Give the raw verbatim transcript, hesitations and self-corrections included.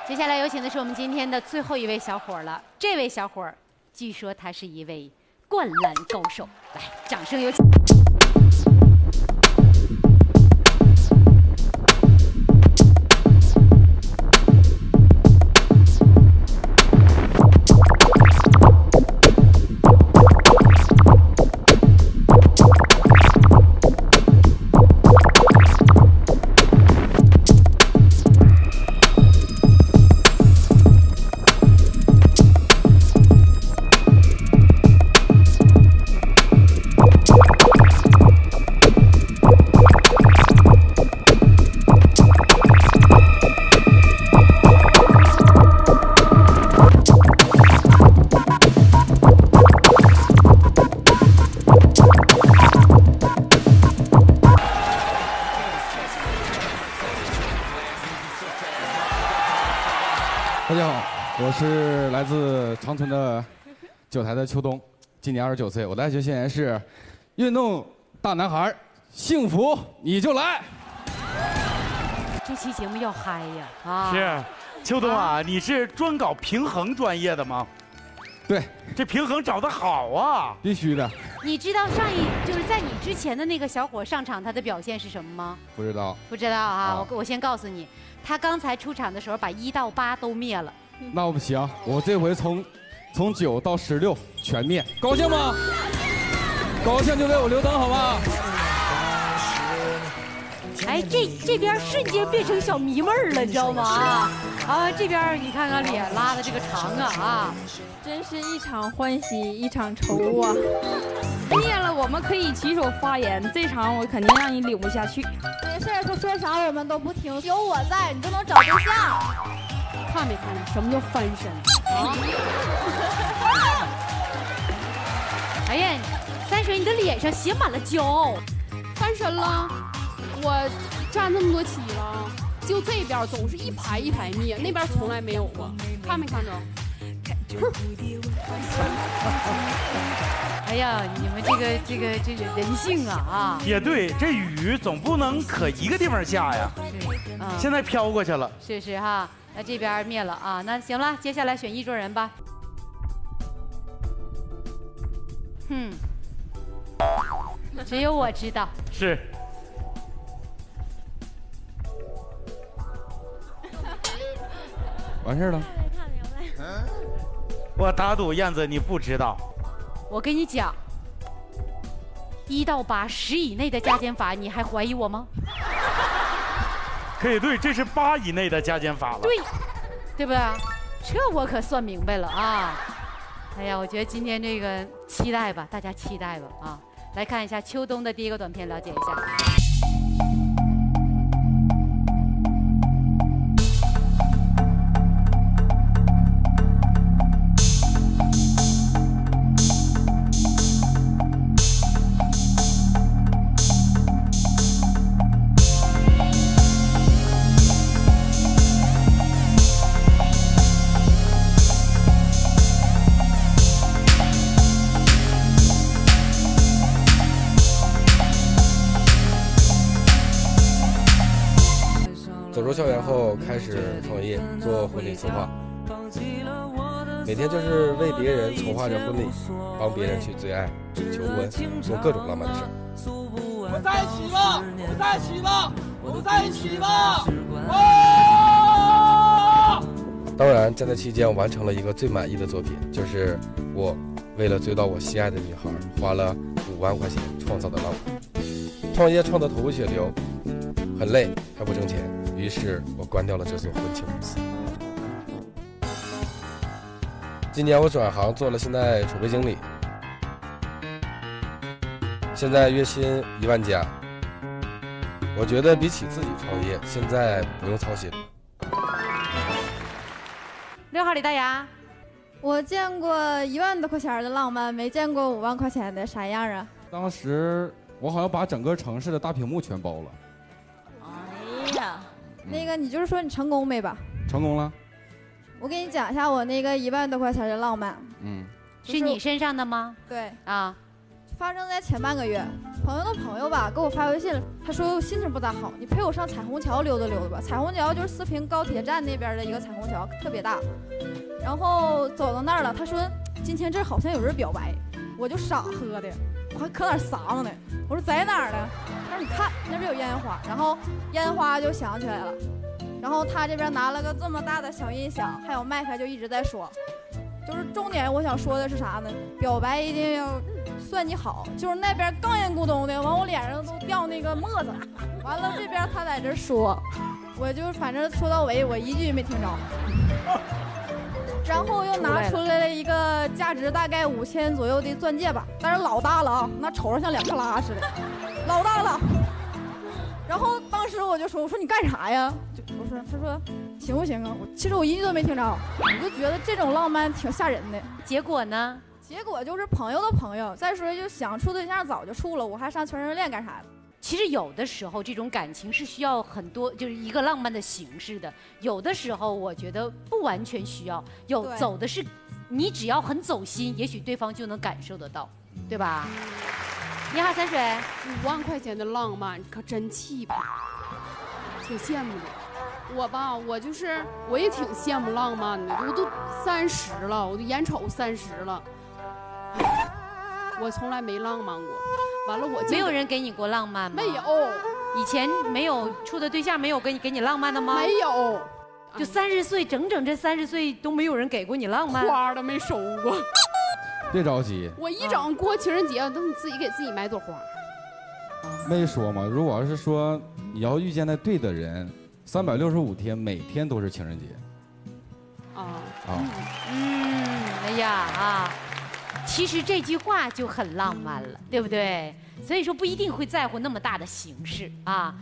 接下来有请的是我们今天的最后一位小伙了。这位小伙，据说他是一位灌篮高手。来，掌声有请。 大家好，我是来自长春的九台的秋冬，今年二十九岁。我的爱学宣言是：运动大男孩，幸福你就来。 这期节目要嗨呀！啊， 是，秋冬啊，你是专搞平衡专业的吗？ 对， 这平衡找得好啊， 必须的。 你知道上一就是在你之前的那个小伙上场他的表现是什么吗？ 不知道。 不知道啊， 啊我我先告诉你，他刚才出场的时候把一到八都灭了。 那不行，我这回从从九到十六全灭，高兴吗？高兴就给我留灯好吧？ 哎，这这边瞬间变成小迷妹儿了，你知道吗？啊啊，这边你看看脸拉的这个长啊啊！ 真是一场欢喜一场愁啊！灭了我们可以举手发言，这场我肯定让你领不下去。 没事，他说啥我们都不听，有我在，你就能找对象。 看没看见什么叫翻身啊？哎呀，三水，你的脸上写满了骄傲。 翻身了，我站那么多期了，就这边总是一排一排灭，那边从来没有过，看没看着？ 哎呀，你们这个这个这个人性啊啊！ 也对，这雨总不能可一个地方下呀。 是啊， 现在飘过去了。 是是哈。 那这边灭了啊，那行了，接下来选一桌人吧。哼，只有我知道。 是。 完事儿了。 我打赌燕子你不知道。 我跟你讲，一到八十以内的加减法，你还怀疑我吗？ 可以对，这是八以内的加减法了。 对，对不对？这我可算明白了啊！哎呀，我觉得今天这个期待吧，大家期待吧啊！来看一下秋冬的第一个短片，了解一下。 走出校园后，开始创业做婚礼策划，每天就是为别人筹划着婚礼，帮别人去追爱、求婚，做各种浪漫的事儿。 我们在一起吧，我们在一起吧，我们在一起吧！啊！ 当然，在那期间，我完成了一个最满意的作品，就是我为了追到我心爱的女孩，花了五万块钱创造的浪漫。创业创得头破血流，很累还不挣钱。 于是我关掉了这所婚庆公司。今年我转行做了现在储备经理，现在月薪一万加。我觉得比起自己创业，现在不用操心了。 六号李大牙， 我见过一万多块钱的浪漫，没见过五万块钱的，啥样啊？ 当时我好像把整个城市的大屏幕全包了。 哎呀！ 那个，你就是说你成功没吧？ 成功了。 我给你讲一下我那个一万多块钱的浪漫。 嗯， 是你身上的吗？ 对啊， 发生在前半个月，朋友的朋友吧给我发微信了，他说我心情不咋好，你陪我上彩虹桥溜达溜达吧。彩虹桥就是四平高铁站那边的一个彩虹桥，特别大。然后走到那儿了，他说今天这好像有人表白，我就傻喝的，我还可哪撒嘛呢？我说在哪儿呢？他说你看那边有烟花，然后烟花就响起来了。然后他这边拿了个这么大的小音响，还有麦克就一直在说，就是重点我想说的是啥呢？表白一定要算计好，就是那边刚硬咕咚的，往我脸上都掉那个沫子，完了这边他在这说，我就反正说到尾我一句没听着，然后又拿出来了一个价值大概五千左右的钻戒吧，但是老大了啊，那瞅着像两克拉似的，老大了。然后当时我就说，我说你干啥呀？就我说，他说行不行啊？我其实我一句都没听着，我就觉得这种浪漫挺吓人的。 结果呢？ 结果就是朋友的朋友，再说就想处对象早就处了，我还上全人恋干啥的？ 其实有的时候这种感情是需要很多，就是一个浪漫的形式的。有的时候我觉得不完全需要，有走的是你只要很走心，也许对方就能感受得到，对吧？你好，三水， 五万块钱的浪漫可真气派，挺羡慕的。我吧，我就是我也挺羡慕浪漫的，我都三十了，我都眼瞅三十了，我从来没浪漫过。完了，我没有人给你过浪漫吗？ 没有， 以前没有处的对象没有给你给你浪漫的吗？ 没有， 就三十岁，整整这三十岁都没有人给过你浪漫， 花都没收过。 别着急， 我一整过情人节，都你自己给自己买朵花。 没说嘛。如果要是说你要遇见那对的人，三百六十五天每天都是情人节。 啊啊， 嗯，哎呀啊，其实这句话就很浪漫了，对不对？所以说不一定会在乎那么大的形式啊。